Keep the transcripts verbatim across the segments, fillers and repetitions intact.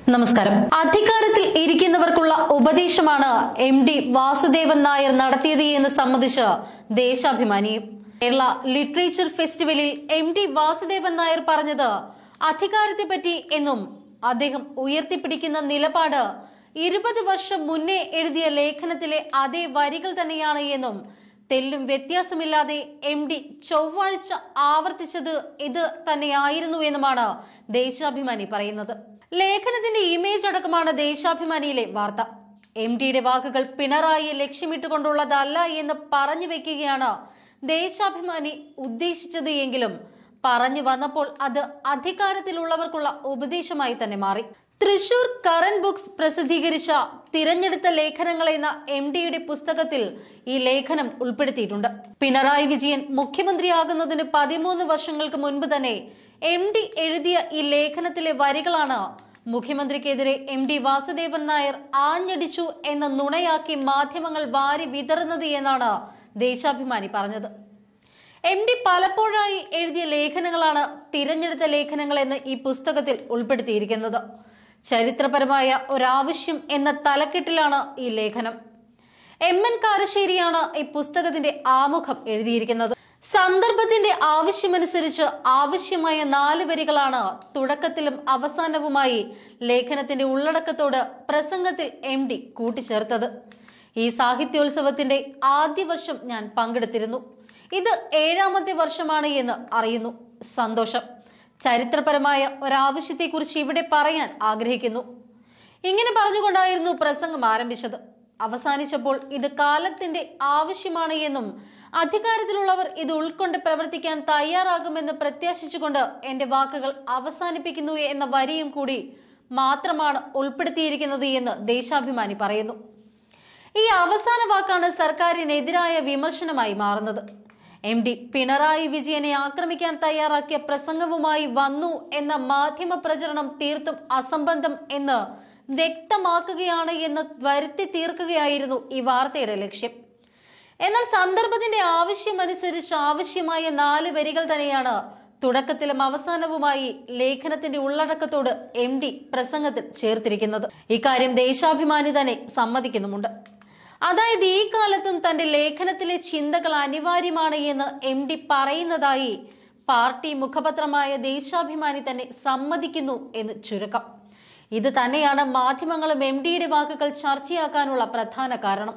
നമസ്കാരം. അധികാരത്തിൽ ഇരിക്കുന്നവർക്കുള്ള ഉപദേശമാണ് എം ഡി വാസുദേവൻ നായർ നടത്തിയത് എന്ന് സംബന്ധിച്ച് ദേശാഭിമാനിയും. കേരള ലിറ്ററേച്ചർ ഫെസ്റ്റിവലിൽ എം ഡി വാസുദേവൻ നായർ പറഞ്ഞത് അധികാരത്തെ പറ്റി എന്നും അദ്ദേഹം ഉയർത്തിപ്പിടിക്കുന്ന നിലപാട് ഇരുപത് വർഷം മുന്നേ എഴുതിയ ലേഖനത്തിലെ അതേ വരികൾ തന്നെയാണ് എന്നും തെല്ലും വ്യത്യാസമില്ലാതെ എം ഡി ചൊവ്വാഴ്ച ആവർത്തിച്ചത് ഇത് തന്നെയായിരുന്നു എന്നുമാണ് ദേശാഭിമാനി പറയുന്നത്. ലേഖനത്തിന്റെ ഇമേജ് അടക്കമാണ് ദേശാഭിമാനിയിലെ വാർത്ത. എം ഡിയുടെ വാക്കുകൾ പിണറായിയെ ലക്ഷ്യമിട്ടുകൊണ്ടുള്ളതല്ല എന്ന് പറഞ്ഞു വെക്കുകയാണ് ദേശാഭിമാനി ഉദ്ദേശിച്ചത് എങ്കിലും പറഞ്ഞു വന്നപ്പോൾ അത് അധികാരത്തിലുള്ളവർക്കുള്ള ഉപദേശമായി തന്നെ മാറി. തൃശൂർ കറന്റ് ബുക്സ് പ്രസിദ്ധീകരിച്ച തിരഞ്ഞെടുത്ത ലേഖനങ്ങൾ എന്ന എം ഡിയുടെ പുസ്തകത്തിൽ ഈ ലേഖനം ഉൾപ്പെടുത്തിയിട്ടുണ്ട്. പിണറായി വിജയൻ മുഖ്യമന്ത്രിയാകുന്നതിന് പതിമൂന്ന് വർഷങ്ങൾക്ക് മുൻപ് തന്നെ എം ഡി എഴുതിയ ഈ ലേഖനത്തിലെ വരികളാണ് മുഖ്യമന്ത്രിക്കെതിരെ എം ഡി വാസുദേവൻ നായർ ആഞ്ഞടിച്ചു എന്ന നുണയാക്കി മാധ്യമങ്ങൾ വാരി വിതറുന്നത് എന്നാണ് ദേശാഭിമാനി പറഞ്ഞത്. എം ഡി പലപ്പോഴായി എഴുതിയ ലേഖനങ്ങളാണ് തിരഞ്ഞെടുത്ത ലേഖനങ്ങൾ എന്ന് ഈ പുസ്തകത്തിൽ ഉൾപ്പെടുത്തിയിരിക്കുന്നത്. ചരിത്രപരമായ ഒരാവശ്യം എന്ന തലക്കെട്ടിലാണ് ഈ ലേഖനം. എം എൻ കാരശ്ശേരിയാണ് ഈ പുസ്തകത്തിന്റെ ആമുഖം എഴുതിയിരിക്കുന്നത്. സന്ദർഭത്തിന്റെ ആവശ്യമനുസരിച്ച് ആവശ്യമായ നാല് വരികളാണ് തുടക്കത്തിലും അവസാനവുമായി ലേഖനത്തിന്റെ ഉള്ളടക്കത്തോട് പ്രസംഗത്തിൽ എം ഡി കൂട്ടിച്ചേർത്തത്. ഈ സാഹിത്യോത്സവത്തിന്റെ ആദ്യ വർഷം ഞാൻ പങ്കെടുത്തിരുന്നു. ഇത് ഏഴാമത്തെ വർഷമാണ് എന്ന് അറിയുന്നു. സന്തോഷം. ചരിത്രപരമായ ഒരാവശ്യത്തെക്കുറിച്ച് ഇവിടെ പറയാൻ ആഗ്രഹിക്കുന്നു. ഇങ്ങനെ പറഞ്ഞുകൊണ്ടായിരുന്നു പ്രസംഗം ആരംഭിച്ചത്. അവസാനിച്ചപ്പോൾ ഇത് കാലത്തിന്റെ ആവശ്യമാണ് എന്നും അധികാരത്തിലുള്ളവർ ഇത് ഉൾക്കൊണ്ട് പ്രവർത്തിക്കാൻ തയ്യാറാകുമെന്ന് പ്രത്യാശിച്ചുകൊണ്ട് എന്റെ വാക്കുകൾ അവസാനിപ്പിക്കുന്നു എന്ന വരിയും കൂടി മാത്രമാണ് ഉൾപ്പെടുത്തിയിരിക്കുന്നത് എന്ന് ദേശാഭിമാനി പറയുന്നു. ഈ അവസാന വാക്കാണ് സർക്കാരിനെതിരായ വിമർശനമായി മാറുന്നത്. എം ഡി പിണറായി വിജയനെ ആക്രമിക്കാൻ തയ്യാറാക്കിയ പ്രസംഗവുമായി വന്നു എന്ന മാധ്യമ പ്രചരണം തീർത്തും അസംബന്ധം എന്ന് വ്യക്തമാക്കുകയാണ് എന്ന് വരുത്തി തീർക്കുകയായിരുന്നു ഈ വാർത്തയുടെ ലക്ഷ്യം. എന്നാൽ സന്ദർഭത്തിന്റെ ആവശ്യമനുസരിച്ച് ആവശ്യമായ നാല് വരികൾ തന്നെയാണ് തുടക്കത്തിലും അവസാനവുമായി ലേഖനത്തിന്റെ ഉള്ളടക്കത്തോട് എം ഡി പ്രസംഗത്തിൽ ചേർത്തിരിക്കുന്നത്. ഇക്കാര്യം ദേശാഭിമാനി തന്നെ സമ്മതിക്കുന്നുമുണ്ട്. അതായത് ഈ കാലത്തും തന്റെ ലേഖനത്തിലെ ചിന്തകൾ അനിവാര്യമാണ് എന്ന് എം ഡി പറയുന്നതായി പാർട്ടി മുഖപത്രമായ ദേശാഭിമാനി തന്നെ സമ്മതിക്കുന്നു എന്ന് ചുരുക്കം. ഇത് തന്നെയാണ് മാധ്യമങ്ങളും എം ഡിയുടെ വാക്കുകൾ ചർച്ചയാക്കാനുള്ള പ്രധാന കാരണം.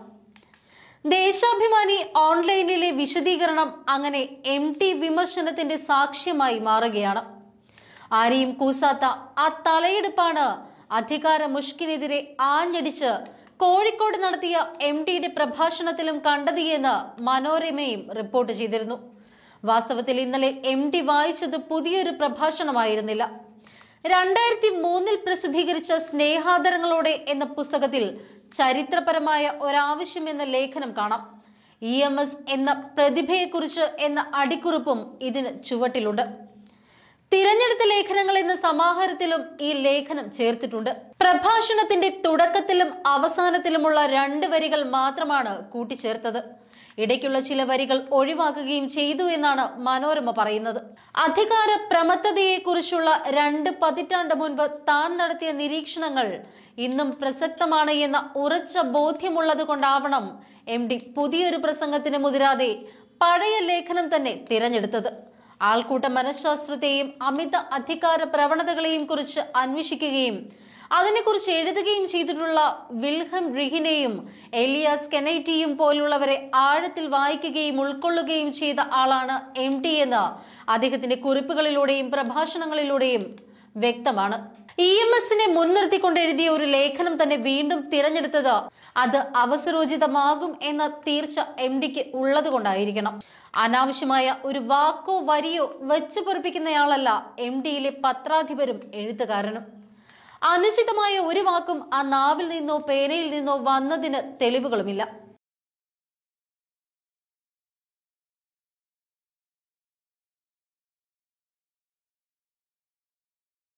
ദേശാഭിമാനി ഓൺലൈനിലെ വിശദീകരണം അങ്ങനെ എം ടി വിമർശനത്തിന്റെ സാക്ഷ്യമായി മാറുകയാണ്. ആരെയും കൂസാത്ത ആ തലയെടുപ്പാണ് അധികാര മുഷ്കിനെതിരെ ആഞ്ഞടിച്ച് കോഴിക്കോട് നടത്തിയ എം ഡിയുടെ പ്രഭാഷണത്തിലും കണ്ടത് എന്ന് മനോരമയും റിപ്പോർട്ട് ചെയ്തിരുന്നു. വാസ്തവത്തിൽ ഇന്നലെ എം ഡി വായിച്ചത് പുതിയൊരു പ്രഭാഷണമായിരുന്നില്ല. രണ്ടായിരത്തി മൂന്നിൽ പ്രസിദ്ധീകരിച്ച സ്നേഹാദരങ്ങളോടെ എന്ന പുസ്തകത്തിൽ ചരിത്രപരമായ ഒരാവശ്യം എന്ന ലേഖനം കാണാം. ഇ എം എസ് എന്ന പ്രതിഭയെക്കുറിച്ച് എന്ന അടിക്കുറിപ്പും ഇതിന് ചുവട്ടിലുണ്ട്. തിരഞ്ഞെടുത്ത ലേഖനങ്ങൾ എന്ന സമാഹാരത്തിലും ഈ ലേഖനം ചേർത്തിട്ടുണ്ട്. പ്രഭാഷണത്തിന്റെ തുടക്കത്തിലും അവസാനത്തിലുമുള്ള രണ്ട് വരികൾ മാത്രമാണ് കൂട്ടിച്ചേർത്തത്. ഇടയ്ക്കുള്ള ചില വരികൾ ഒഴിവാക്കുകയും ചെയ്തു എന്നാണ് മനോരമ പറയുന്നത്. അധികാര പ്രമത്തതയെക്കുറിച്ചുള്ള രണ്ട് പതിറ്റാണ്ട് മുൻപ് താൻ നടത്തിയ നിരീക്ഷണങ്ങൾ ഇന്നും പ്രസക്തമാണ് എന്ന ഉറച്ച ബോധ്യമുള്ളത് കൊണ്ടാവണം എം ഡി പുതിയൊരു പ്രസംഗത്തിന് മുതിരാതെ പഴയ ലേഖനം തന്നെ തിരഞ്ഞെടുത്തത്. ആൾക്കൂട്ട മനഃശാസ്ത്രത്തെയും അമിത അധികാര പ്രവണതകളെയും കുറിച്ച് അന്വേഷിക്കുകയും അതിനെക്കുറിച്ച് എഴുതുകയും ചെയ്തിട്ടുള്ള വിൽഹം റിഹിനെയും എലിയാസ് കെനൈറ്റിയും പോലുള്ളവരെ ആഴത്തിൽ വായിക്കുകയും ഉൾക്കൊള്ളുകയും ചെയ്ത ആളാണ് എം ഡി എന്ന് അദ്ദേഹത്തിന്റെ കുറിപ്പുകളിലൂടെയും പ്രഭാഷണങ്ങളിലൂടെയും വ്യക്തമാണ്. ഇ എം എസിനെ മുൻനിർത്തിക്കൊണ്ട് എഴുതിയ ഒരു ലേഖനം തന്നെ വീണ്ടും തിരഞ്ഞെടുത്തത് അത് അവസരോചിതമാകും എന്ന തീർച്ച എം ഡിക്ക് ഉള്ളത് കൊണ്ടായിരിക്കണം. അനാവശ്യമായ ഒരു വാക്കോ വരിയോ വെച്ചു പൊറിപ്പിക്കുന്നയാളല്ല എം ഡിയിലെ പത്രാധിപരും എഴുത്തുകാരനും. അനുചിതമായ ഒരു വാക്കും ആ നാവിൽ നിന്നോ പേനയിൽ നിന്നോ വന്നതിന് തെളിവുകളുമില്ല.